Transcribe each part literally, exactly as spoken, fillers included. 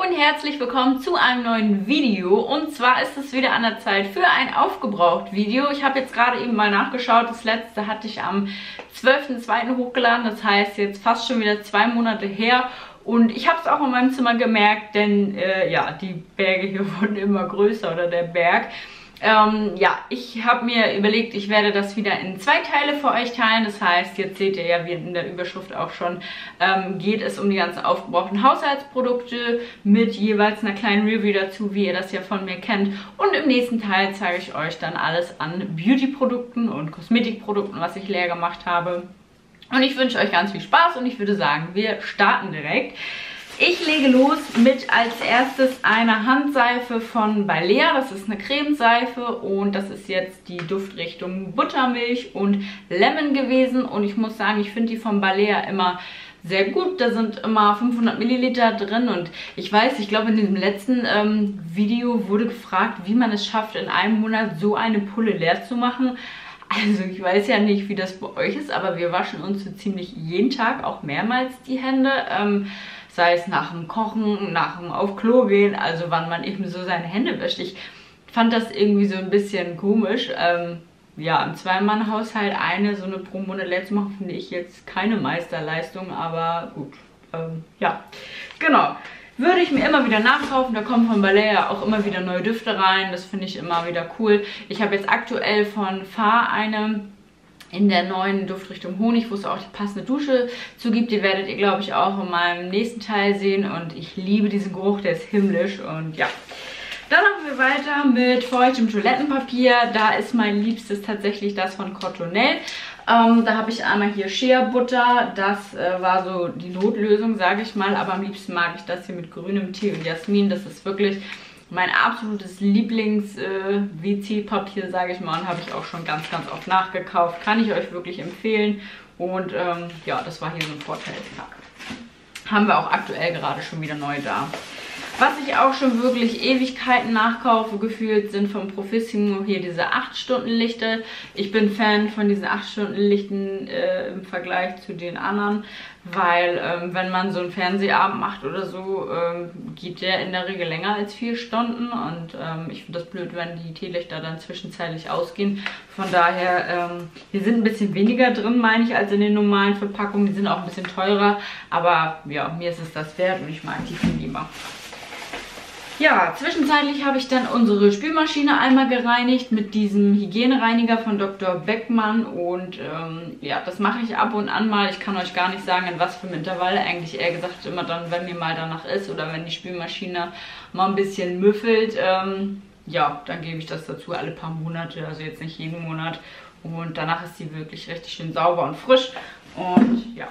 und herzlich willkommen zu einem neuen Video. Und zwar ist es wieder an der Zeit für ein Aufgebraucht-Video. Ich habe jetzt gerade eben mal nachgeschaut. Das letzte hatte ich am zwölften zweiten hochgeladen. Das heißt jetzt fast schon wieder zwei Monate her. Und ich habe es auch in meinem Zimmer gemerkt, denn äh, ja, die Berge hier wurden immer größer oder der Berg. Ähm, ja, ich habe mir überlegt, ich werde das wieder in zwei Teile für euch teilen. Das heißt, jetzt seht ihr ja, wie in der Überschrift auch schon, ähm, geht es um die ganzen aufgebrauchten Haushaltsprodukte mit jeweils einer kleinen Review dazu, wie ihr das ja von mir kennt. Und im nächsten Teil zeige ich euch dann alles an Beauty-Produkten und Kosmetikprodukten, was ich leer gemacht habe. Und ich wünsche euch ganz viel Spaß und ich würde sagen, wir starten direkt. Ich lege los mit als erstes einer Handseife von Balea. Das ist eine Cremeseife und das ist jetzt die Duftrichtung Buttermilch und Lemon gewesen. Und ich muss sagen, ich finde die von Balea immer sehr gut. Da sind immer fünfhundert Milliliter drin und ich weiß, ich glaube in dem letzten ähm, Video wurde gefragt, wie man es schafft, in einem Monat so eine Pulle leer zu machen. Also ich weiß ja nicht, wie das bei euch ist, aber wir waschen uns so ziemlich jeden Tag, auch mehrmals die Hände. Ähm, sei es nach dem Kochen, nach dem auf Klo gehen, also wann man eben so seine Hände wäscht. Ich fand das irgendwie so ein bisschen komisch. Ähm, ja, im Zwei-Mann-Haushalt eine so eine pro Monat leer zu machen, finde ich jetzt keine Meisterleistung, aber gut. Ähm, ja, genau. Würde ich mir immer wieder nachkaufen, da kommen von Balea auch immer wieder neue Düfte rein, das finde ich immer wieder cool. Ich habe jetzt aktuell von Fahr eine in der neuen Duftrichtung Honig, wo es auch die passende Dusche zu gibt. Die werdet ihr, glaube ich, auch in meinem nächsten Teil sehen und ich liebe diesen Geruch, der ist himmlisch und ja. Dann machen wir weiter mit feuchtem Toilettenpapier. Da ist mein Liebstes tatsächlich das von Cottonelle. Ähm, da habe ich einmal hier Shea Butter. Das äh, war so die Notlösung, sage ich mal. Aber am liebsten mag ich das hier mit grünem Tee und Jasmin. Das ist wirklich mein absolutes Lieblings-W C-Papier, äh, sage ich mal. Und habe ich auch schon ganz, ganz oft nachgekauft. Kann ich euch wirklich empfehlen. Und ähm, ja, das war hier so ein Vorteilspack. Haben wir auch aktuell gerade schon wieder neu da. Was ich auch schon wirklich Ewigkeiten nachkaufe, gefühlt, sind von Profissimo hier diese acht Stunden Lichte. Ich bin Fan von diesen acht Stunden Lichten äh, im Vergleich zu den anderen, weil ähm, wenn man so einen Fernsehabend macht oder so, ähm, geht der in der Regel länger als vier Stunden und ähm, ich finde das blöd, wenn die Teelichter dann zwischenzeitlich ausgehen. Von daher, ähm, hier sind ein bisschen weniger drin, meine ich, als in den normalen Verpackungen. Die sind auch ein bisschen teurer, aber ja, mir ist es das wert und ich mag die viel lieber. Ja, zwischenzeitlich habe ich dann unsere Spülmaschine einmal gereinigt mit diesem Hygienereiniger von Doktor Beckmann und ähm, ja, das mache ich ab und an mal. Ich kann euch gar nicht sagen, in was für einem Intervall, eigentlich eher gesagt immer dann, wenn mir mal danach ist oder wenn die Spülmaschine mal ein bisschen müffelt. Ähm, ja, dann gebe ich das dazu alle paar Monate, also jetzt nicht jeden Monat und danach ist sie wirklich richtig schön sauber und frisch und ja.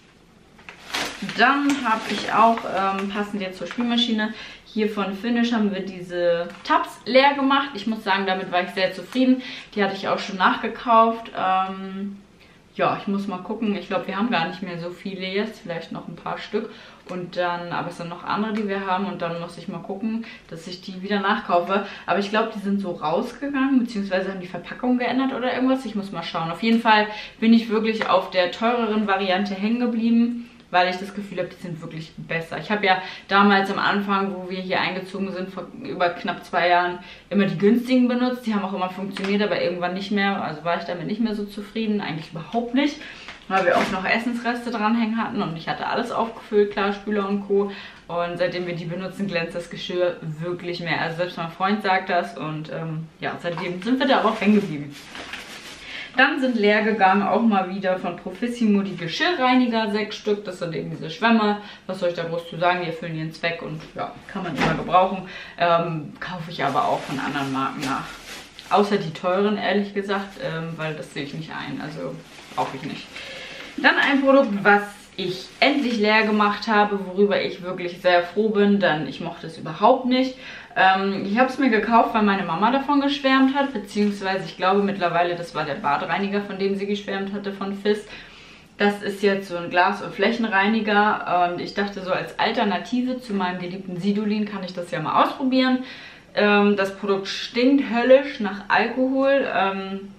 Dann habe ich auch, ähm, passend jetzt zur Spülmaschine, hier von Finish haben wir diese Tabs leer gemacht. Ich muss sagen, damit war ich sehr zufrieden. Die hatte ich auch schon nachgekauft. Ähm, ja, ich muss mal gucken. Ich glaube, wir haben gar nicht mehr so viele jetzt. Vielleicht noch ein paar Stück. Und dann, aber es sind noch andere, die wir haben. Und dann muss ich mal gucken, dass ich die wieder nachkaufe. Aber ich glaube, die sind so rausgegangen, beziehungsweise haben die Verpackung geändert oder irgendwas. Ich muss mal schauen. Auf jeden Fall bin ich wirklich auf der teureren Variante hängen geblieben, weil ich das Gefühl habe, die sind wirklich besser. Ich habe ja damals am Anfang, wo wir hier eingezogen sind, vor über knapp zwei Jahren, immer die günstigen benutzt. Die haben auch immer funktioniert, aber irgendwann nicht mehr. Also war ich damit nicht mehr so zufrieden. Eigentlich überhaupt nicht. Weil wir auch noch Essensreste dranhängen hatten und ich hatte alles aufgefüllt, klar, Spüler und Co. Und seitdem wir die benutzen, glänzt das Geschirr wirklich mehr. Also selbst mein Freund sagt das und ähm, ja, seitdem sind wir da aber auch hängen geblieben. Dann sind leer gegangen auch mal wieder von Profissimo die Geschirrreiniger, sechs Stück. Das sind eben diese Schwämme. Was soll ich da groß zu sagen? Die erfüllen ihren Zweck und ja, kann man immer gebrauchen. Ähm, kaufe ich aber auch von anderen Marken nach. Außer die teuren, ehrlich gesagt, ähm, weil das sehe ich nicht ein. Also brauche ich nicht. Dann ein Produkt, was ich endlich leer gemacht habe, worüber ich wirklich sehr froh bin, denn ich mochte es überhaupt nicht. Ähm, ich habe es mir gekauft, weil meine Mama davon geschwärmt hat, beziehungsweise ich glaube mittlerweile, das war der Badreiniger, von dem sie geschwärmt hatte, von Fizz. Das ist jetzt so ein Glas- und Flächenreiniger und ich dachte so, als Alternative zu meinem geliebten Sidolin kann ich das ja mal ausprobieren. Ähm, das Produkt stinkt höllisch nach Alkohol. Ähm,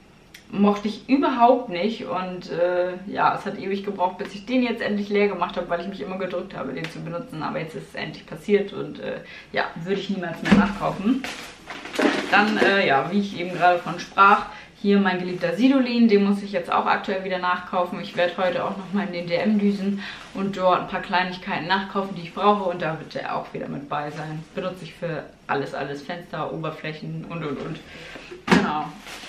mochte ich überhaupt nicht und äh, ja, es hat ewig gebraucht, bis ich den jetzt endlich leer gemacht habe, weil ich mich immer gedrückt habe, den zu benutzen. Aber jetzt ist es endlich passiert und äh, ja, würde ich niemals mehr nachkaufen. Dann, äh, ja, wie ich eben gerade von sprach, hier mein geliebter Sidolin, den muss ich jetzt auch aktuell wieder nachkaufen. Ich werde heute auch nochmal in den D M düsen und dort ein paar Kleinigkeiten nachkaufen, die ich brauche. Und da wird der auch wieder mit bei sein. Benutze ich für alles, alles. Fenster, Oberflächen und, und, und. Genau.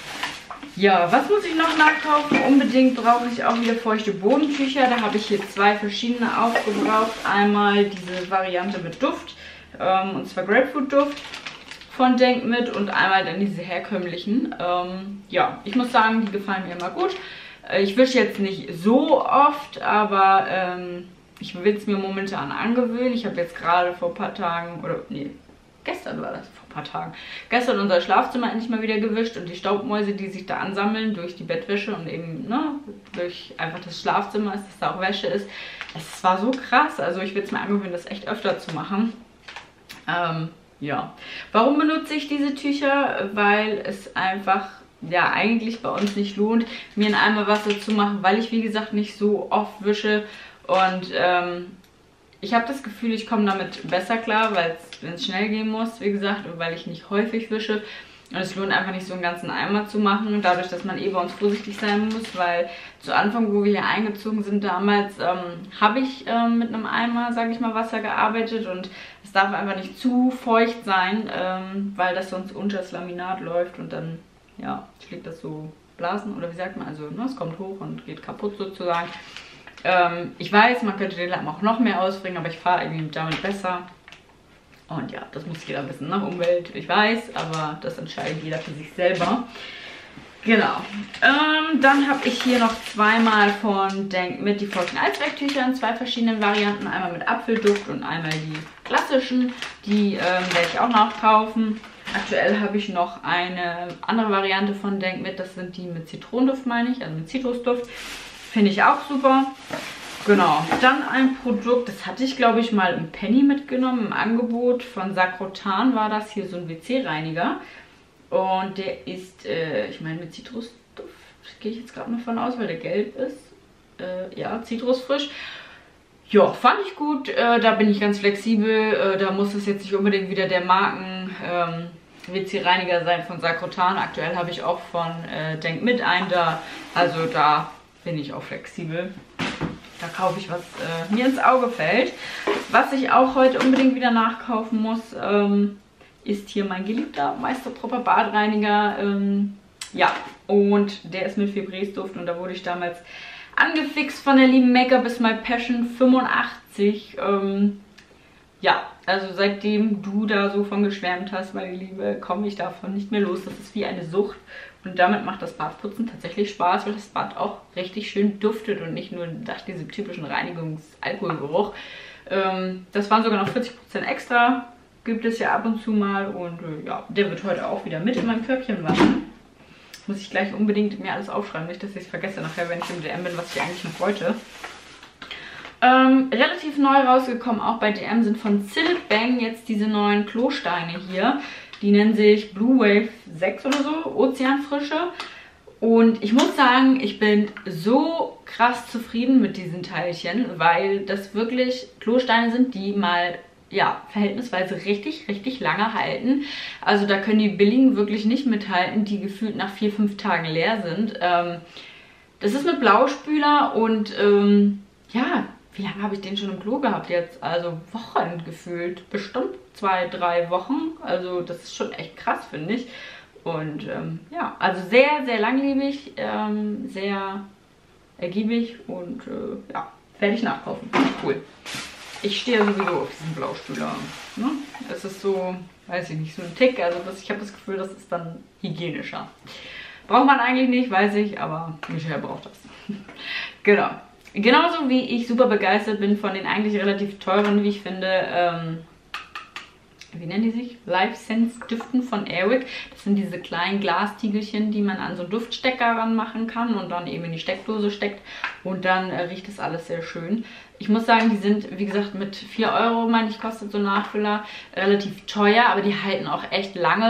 Ja, was muss ich noch nachkaufen? Unbedingt brauche ich auch wieder feuchte Bodentücher. Da habe ich hier zwei verschiedene aufgebraucht. Einmal diese Variante mit Duft, ähm, und zwar Grapefruit-Duft von Denk mit und einmal dann diese herkömmlichen. Ähm, ja, ich muss sagen, die gefallen mir immer gut. Ich wische jetzt nicht so oft, aber ähm, ich will es mir momentan angewöhnen. Ich habe jetzt gerade vor ein paar Tagen, oder nee, gestern war das, vor ein paar Tagen, gestern unser Schlafzimmer endlich mal wieder gewischt und die Staubmäuse, die sich da ansammeln durch die Bettwäsche und eben, ne, durch einfach das Schlafzimmer ist, dass da auch Wäsche ist. Es war so krass, also ich will es mir angewöhnen, das echt öfter zu machen. Ähm, Ja, warum benutze ich diese Tücher? Weil es einfach, ja, eigentlich bei uns nicht lohnt, mir einen Eimer Wasser zu machen, weil ich, wie gesagt, nicht so oft wische. Und ähm, ich habe das Gefühl, ich komme damit besser klar, weil es schnell gehen muss, wie gesagt, und weil ich nicht häufig wische. Und es lohnt einfach nicht, so einen ganzen Eimer zu machen, dadurch, dass man eh bei uns vorsichtig sein muss, weil zu Anfang, wo wir hier eingezogen sind damals, ähm, habe ich ähm, mit einem Eimer, sage ich mal, Wasser gearbeitet und es darf einfach nicht zu feucht sein, ähm, weil das sonst unter das Laminat läuft und dann, ja, schlägt das so Blasen oder wie sagt man, also ne, es kommt hoch und geht kaputt sozusagen. Ähm, ich weiß, man könnte den Lappen auch noch mehr ausbringen, aber ich fahre irgendwie damit besser. Und ja, das muss jeder wissen, ne? Umwelt, ich weiß, aber das entscheidet jeder für sich selber. Genau. Ähm, dann habe ich hier noch zweimal von Denk mit die feuchten Allzwecktücher in zwei verschiedenen Varianten. Einmal mit Apfelduft und einmal die klassischen. Die ähm, werde ich auch noch kaufen. Aktuell habe ich noch eine andere Variante von Denk mit. Das sind die mit Zitronenduft, meine ich, also mit Zitrusduft. Finde ich auch super. Genau, dann ein Produkt, das hatte ich glaube ich mal im Penny mitgenommen, im Angebot von Sagrotan war das, hier so ein W C-Reiniger. Und der ist, äh, ich meine mit Zitrusduft, gehe ich jetzt gerade mal von aus, weil der gelb ist. Äh, ja, zitrusfrisch. Ja, fand ich gut, äh, da bin ich ganz flexibel, äh, da muss es jetzt nicht unbedingt wieder der Marken ähm, W C-Reiniger sein von Sagrotan. Aktuell habe ich auch von äh, Denk mit einen da, also da bin ich auch flexibel. Da kaufe ich, was äh, mir ins Auge fällt. Was ich auch heute unbedingt wieder nachkaufen muss, ähm, ist hier mein geliebter Meisterpropper Badreiniger. Ähm, ja, und der ist mit Febreze-Duft und da wurde ich damals angefixt von der lieben Make-up is my Passion fünfundachtzig. Ähm, ja, also seitdem du da so von geschwärmt hast, meine Liebe, komme ich davon nicht mehr los. Das ist wie eine Sucht. Und damit macht das Badputzen tatsächlich Spaß, weil das Bad auch richtig schön duftet und nicht nur nach diesem typischen Reinigungs-Alkoholgeruch. Ähm, das waren sogar noch vierzig Prozent extra, gibt es ja ab und zu mal. Und äh, ja, der wird heute auch wieder mit in meinem Körbchen wandern. Muss ich gleich unbedingt mir alles aufschreiben, nicht, dass ich es vergesse nachher, wenn ich im D M bin, was ich eigentlich noch wollte. Ähm, relativ neu rausgekommen, auch bei D M, sind von Silk Bang jetzt diese neuen Klosteine hier. Die nennen sich Blue Wave sechs oder so, Ozeanfrische. Und ich muss sagen, ich bin so krass zufrieden mit diesen Teilchen, weil das wirklich Klosteine sind, die mal, ja, verhältnisweise richtig, richtig lange halten. Also da können die billigen wirklich nicht mithalten, die gefühlt nach vier, fünf Tagen leer sind. Ähm, das ist mit Blauspüler und ähm, ja, wie lange habe ich den schon im Klo gehabt jetzt? Also Wochen gefühlt. Bestimmt zwei, drei Wochen. Also das ist schon echt krass, finde ich. Und ähm, ja, also sehr, sehr langlebig, ähm, sehr ergiebig und äh, ja, werde ich nachkaufen. Cool. Ich stehe sowieso auf diesen Blauspüler. Ne? Es ist so, weiß ich nicht, so ein Tick. Also das, ich habe das Gefühl, das ist dann hygienischer. Braucht man eigentlich nicht, weiß ich, aber Michael braucht das. Genau. Genauso wie ich super begeistert bin von den eigentlich relativ teuren, wie ich finde, ähm, wie nennen die sich? Life Sense Düften von Airwick. Das sind diese kleinen Glastiegelchen, die man an so einen Duftstecker ranmachen kann und dann eben in die Steckdose steckt und dann äh, riecht das alles sehr schön. Ich muss sagen, die sind, wie gesagt, mit vier Euro, meine ich, kostet so ein Nachfüller relativ teuer, aber die halten auch echt lange.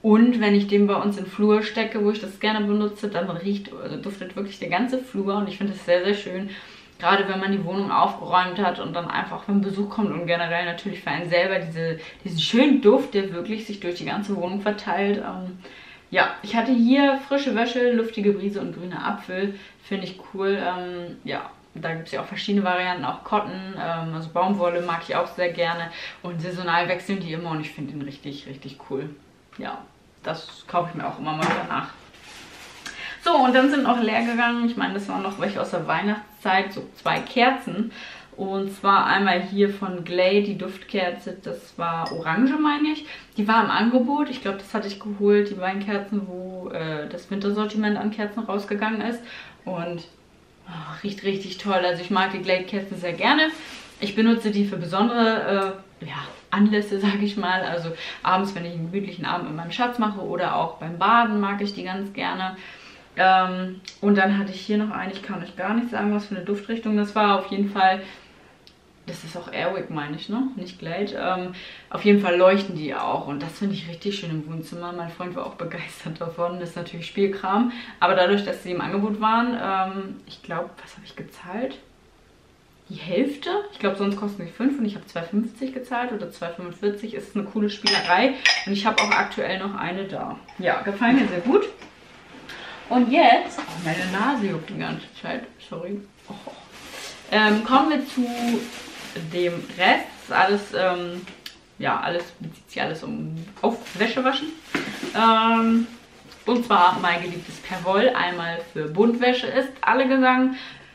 Und wenn ich den bei uns in den Flur stecke, wo ich das gerne benutze, dann riecht, also duftet wirklich der ganze Flur und ich finde das sehr, sehr schön. Gerade wenn man die Wohnung aufgeräumt hat und dann einfach, wenn Besuch kommt und generell natürlich für einen selber diese, diesen schönen Duft, der wirklich sich durch die ganze Wohnung verteilt. Ähm, ja, ich hatte hier frische Wäsche, luftige Brise und grüner Apfel. Finde ich cool. Ähm, ja, da gibt es ja auch verschiedene Varianten, auch Cotton, ähm, also Baumwolle mag ich auch sehr gerne. Und saisonal wechseln die immer und ich finde den richtig, richtig cool. Ja, das kaufe ich mir auch immer mal wieder nach. So, und dann sind auch leer gegangen. Ich meine, das waren noch welche aus der Weihnachtszeit, so zwei Kerzen. Und zwar einmal hier von Glade, die Duftkerze, das war Orange, meine ich. Die war im Angebot. Ich glaube, das hatte ich geholt, die Weinkerzen, wo äh, das Wintersortiment an Kerzen rausgegangen ist. Und oh, riecht richtig toll. Also ich mag die Glade-Kerzen sehr gerne. Ich benutze die für besondere äh, ja, Anlässe, sage ich mal. Also abends, wenn ich einen gemütlichen Abend mit meinem Schatz mache oder auch beim Baden mag ich die ganz gerne. Ähm, und dann hatte ich hier noch eine, ich kann euch gar nicht sagen, was für eine Duftrichtung das war. Auf jeden Fall, das ist auch Airwick, meine ich, ne? Nicht Glade. Ähm, auf jeden Fall leuchten die auch und das finde ich richtig schön im Wohnzimmer. Mein Freund war auch begeistert davon. Das ist natürlich Spielkram, aber dadurch, dass sie im Angebot waren, ähm, ich glaube, was habe ich gezahlt? Die Hälfte. Ich glaube, sonst kosten sie fünf und ich habe zwei fünfzig gezahlt oder zwei fünfundvierzig. Ist eine coole Spielerei und ich habe auch aktuell noch eine da. Ja, gefallen mir sehr gut. Und jetzt, oh, meine Nase juckt die ganze Zeit, sorry. Oh. Ähm, kommen wir zu dem Rest. Das ist alles, ähm, ja, alles bezieht sich alles um auf Wäschewaschen. Ähm, und zwar mein geliebtes Perwoll, einmal für Buntwäsche ist alle gegangen.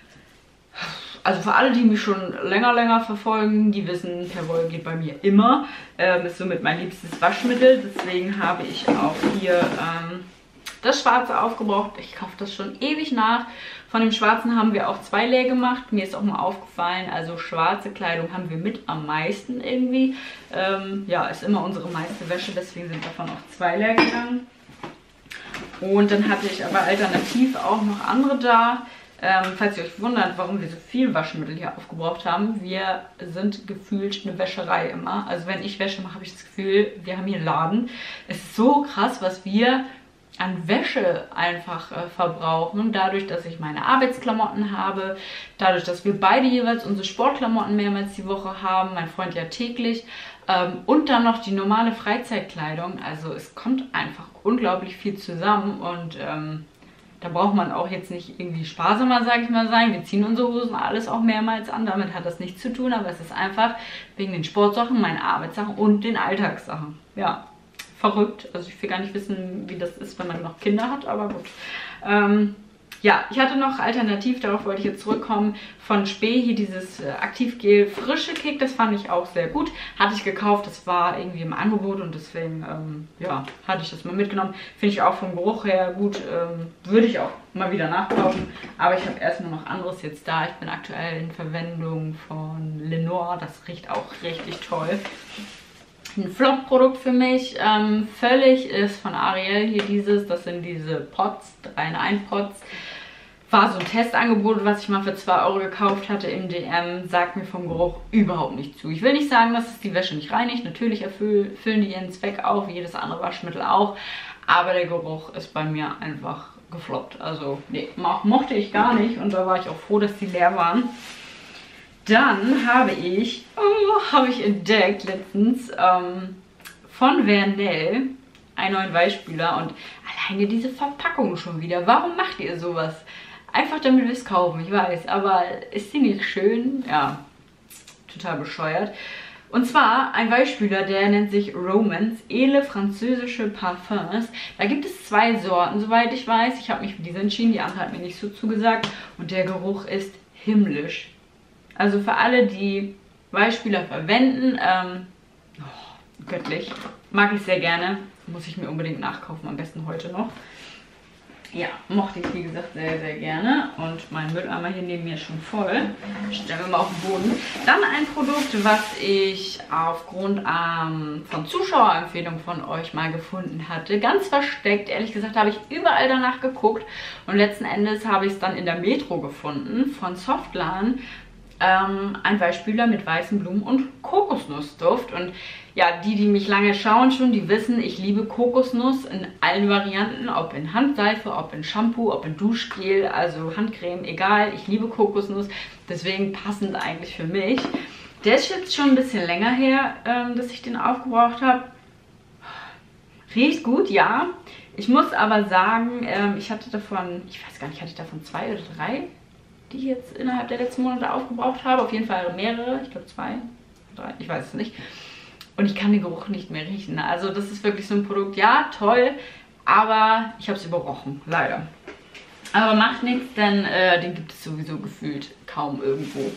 Also für alle, die mich schon länger, länger verfolgen, die wissen, Perwoll geht bei mir immer. Ähm, ist somit mein liebstes Waschmittel. Deswegen habe ich auch hier ähm, das Schwarze aufgebraucht. Ich kaufe das schon ewig nach. Von dem Schwarzen haben wir auch zwei leer gemacht. Mir ist auch mal aufgefallen, also schwarze Kleidung haben wir mit am meisten irgendwie. Ähm, ja, ist immer unsere meiste Wäsche, deswegen sind davon auch zwei leer gegangen. Und dann hatte ich aber alternativ auch noch andere da. Ähm, falls ihr euch wundert, warum wir so viel Waschmittel hier aufgebraucht haben, wir sind gefühlt eine Wäscherei immer. Also wenn ich Wäsche mache, habe ich das Gefühl, wir haben hier einen Laden. Es ist so krass, was wir an Wäsche einfach äh, verbrauchen. Dadurch, dass ich meine Arbeitsklamotten habe, dadurch, dass wir beide jeweils unsere Sportklamotten mehrmals die Woche haben, mein Freund ja täglich, ähm, und dann noch die normale Freizeitkleidung. Also es kommt einfach unglaublich viel zusammen und ähm, da braucht man auch jetzt nicht irgendwie sparsamer, sage ich mal, sein. Wir ziehen unsere Hosen alles auch mehrmals an. Damit hat das nichts zu tun, aber es ist einfach wegen den Sportsachen, meinen Arbeitssachen und den Alltagssachen. Ja, verrückt. Also ich will gar nicht wissen, wie das ist, wenn man noch Kinder hat, aber gut. Ähm, ja, ich hatte noch alternativ, darauf wollte ich jetzt zurückkommen, von Spee hier dieses äh, Aktivgel Frische Kick. Das fand ich auch sehr gut. Hatte ich gekauft, das war irgendwie im Angebot und deswegen, ähm, ja, hatte ich das mal mitgenommen. Finde ich auch vom Geruch her gut. Ähm, würde ich auch mal wieder nachkaufen. Aber ich habe erstmal noch anderes jetzt da. Ich bin aktuell in Verwendung von Lenore. Das riecht auch richtig toll. Ein Flop-Produkt für mich, ähm, völlig ist von Ariel hier dieses, das sind diese Pots, drei in eins Pots. War so ein Testangebot, was ich mal für zwei Euro gekauft hatte im D M, sagt mir vom Geruch überhaupt nicht zu. Ich will nicht sagen, dass es die Wäsche nicht reinigt, natürlich erfüllen die ihren Zweck auch, wie jedes andere Waschmittel auch, aber der Geruch ist bei mir einfach gefloppt. Also nee, mochte ich gar nicht und da war ich auch froh, dass die leer waren. Dann habe ich, oh, habe ich entdeckt letztens ähm, von Vernelle einen neuen Weichspüler und alleine diese Verpackung schon wieder. Warum macht ihr sowas? Einfach damit wir es kaufen, ich weiß, aber ist die nicht schön? Ja, total bescheuert. Und zwar ein Weichspüler, der nennt sich Romance, edle französische Parfums. Da gibt es zwei Sorten, soweit ich weiß. Ich habe mich für diese entschieden, die andere hat mir nicht so zugesagt und der Geruch ist himmlisch. Also für alle, die Weichspüler verwenden, ähm, oh, göttlich, mag ich sehr gerne, muss ich mir unbedingt nachkaufen, am besten heute noch. Ja, mochte ich wie gesagt sehr, sehr gerne und mein Mülleimer hier neben mir ist schon voll. Stellen wir mal auf den Boden. Dann ein Produkt, was ich aufgrund ähm, von Zuschauerempfehlungen von euch mal gefunden hatte. Ganz versteckt, ehrlich gesagt habe ich überall danach geguckt und letzten Endes habe ich es dann in der Metro gefunden von Softlan. ähm, ein Weichspüler mit weißen Blumen und Kokosnussduft. Und ja, die, die mich lange schauen schon, die wissen, ich liebe Kokosnuss in allen Varianten, ob in Handseife, ob in Shampoo, ob in Duschgel, also Handcreme, egal. Ich liebe Kokosnuss, deswegen passend eigentlich für mich. Der ist jetzt schon ein bisschen länger her, ähm, dass ich den aufgebraucht habe. Riecht gut, ja. Ich muss aber sagen, ähm, ich hatte davon, ich weiß gar nicht, hatte ich davon zwei oder drei, die ich jetzt innerhalb der letzten Monate aufgebraucht habe. Auf jeden Fall mehrere, ich glaube zwei, drei, ich weiß es nicht. Und ich kann den Geruch nicht mehr riechen. Also das ist wirklich so ein Produkt, ja, toll, aber ich habe es überrochen, leider. Aber macht nichts, denn äh, den gibt es sowieso gefühlt kaum irgendwo.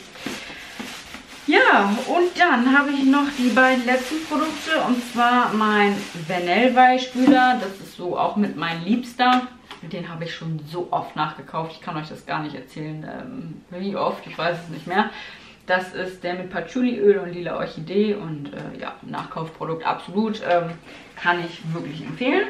Ja, und dann habe ich noch die beiden letzten Produkte, und zwar mein Vanille-Weichspüler. Das ist so auch mit meinem Liebster. Den habe ich schon so oft nachgekauft. Ich kann euch das gar nicht erzählen, ähm, wie oft, ich weiß es nicht mehr. Das ist der mit Patchouliöl und lila Orchidee und äh, ja, Nachkaufprodukt absolut. Ähm, kann ich wirklich empfehlen.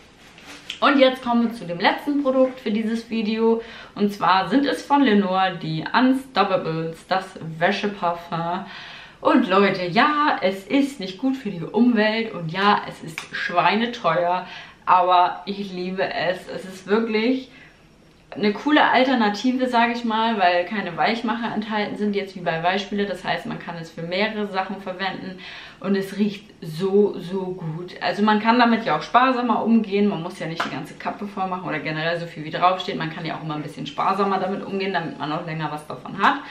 Und jetzt kommen wir zu dem letzten Produkt für dieses Video. Und zwar sind es von Lenor die Unstoppables, das Wäscheparfum. Und Leute, ja, es ist nicht gut für die Umwelt und ja, es ist schweineteuer. Aber ich liebe es. Es ist wirklich eine coole Alternative, sage ich mal, weil keine Weichmacher enthalten sind, jetzt wie bei Weichspüler. Das heißt, man kann es für mehrere Sachen verwenden und es riecht so, so gut. Also man kann damit ja auch sparsamer umgehen. Man muss ja nicht die ganze Kappe voll machen oder generell so viel wie draufsteht. Man kann ja auch immer ein bisschen sparsamer damit umgehen, damit man auch länger was davon hat.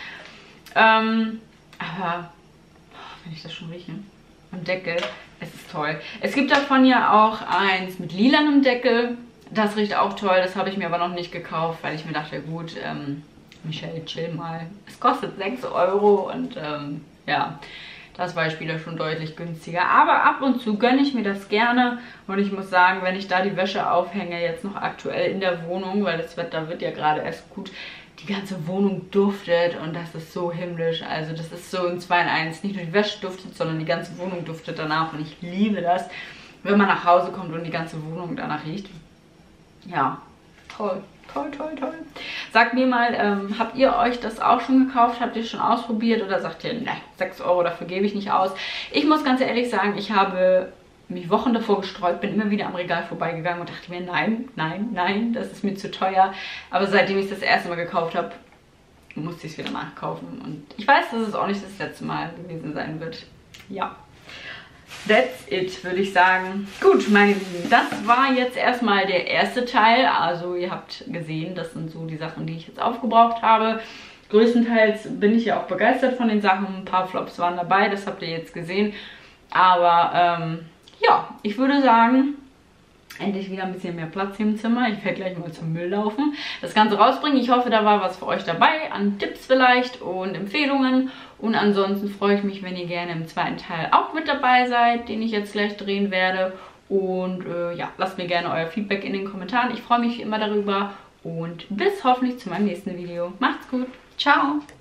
Ähm, aber, oh, wenn ich das schon rieche, am Deckel, es ist toll. Es gibt davon ja auch eins mit lilanem Deckel. Das riecht auch toll, das habe ich mir aber noch nicht gekauft, weil ich mir dachte, gut, ähm, Michelle, chill mal. Es kostet sechs Euro und ähm, ja, das Weichspüler schon deutlich günstiger. Aber ab und zu gönne ich mir das gerne und ich muss sagen, wenn ich da die Wäsche aufhänge, jetzt noch aktuell in der Wohnung, weil das Wetter wird ja gerade erst gut, die ganze Wohnung duftet und das ist so himmlisch. Also das ist so ein zwei in eins. Nicht nur die Wäsche duftet, sondern die ganze Wohnung duftet danach und ich liebe das, wenn man nach Hause kommt und die ganze Wohnung danach riecht. Ja, toll, toll, toll, toll. Sagt mir mal, ähm, habt ihr euch das auch schon gekauft? Habt ihr schon ausprobiert? Oder sagt ihr, ne, sechs Euro, dafür gebe ich nicht aus? Ich muss ganz ehrlich sagen, ich habe mich Wochen davor gesträubt, bin immer wieder am Regal vorbeigegangen und dachte mir, nein, nein, nein, das ist mir zu teuer. Aber seitdem ich es das erste Mal gekauft habe, musste ich es wieder nachkaufen. Und ich weiß, dass es auch nicht das letzte Mal gewesen sein wird. Ja. That's it, würde ich sagen. Gut, meine Lieben, das war jetzt erstmal der erste Teil. Also ihr habt gesehen, das sind so die Sachen, die ich jetzt aufgebraucht habe. Größtenteils bin ich ja auch begeistert von den Sachen. Ein paar Flops waren dabei, das habt ihr jetzt gesehen. Aber ähm, ja, ich würde sagen, endlich wieder ein bisschen mehr Platz hier im Zimmer. Ich werde gleich mal zum Müll laufen, das Ganze rausbringen. Ich hoffe, da war was für euch dabei, an Tipps vielleicht und Empfehlungen. Und ansonsten freue ich mich, wenn ihr gerne im zweiten Teil auch mit dabei seid, den ich jetzt gleich drehen werde. Und äh, ja, lasst mir gerne euer Feedback in den Kommentaren. Ich freue mich immer darüber. Und bis hoffentlich zu meinem nächsten Video. Macht's gut. Ciao.